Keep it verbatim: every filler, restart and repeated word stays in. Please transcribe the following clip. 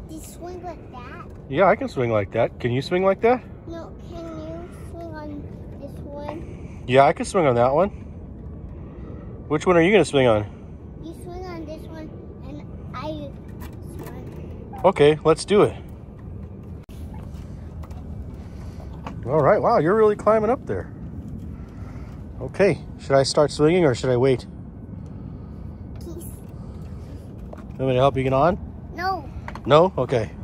Do you swing like that? Yeah, I can swing like that. Can you swing like that? No, can you swing on this one? Yeah, I can swing on that one. Which one are you going to swing on? You swing on this one, and I swing. Okay, let's do it. All right, wow, you're really climbing up there. Okay, should I start swinging or should I wait? Please. Want me to help you get on? No. No? Okay.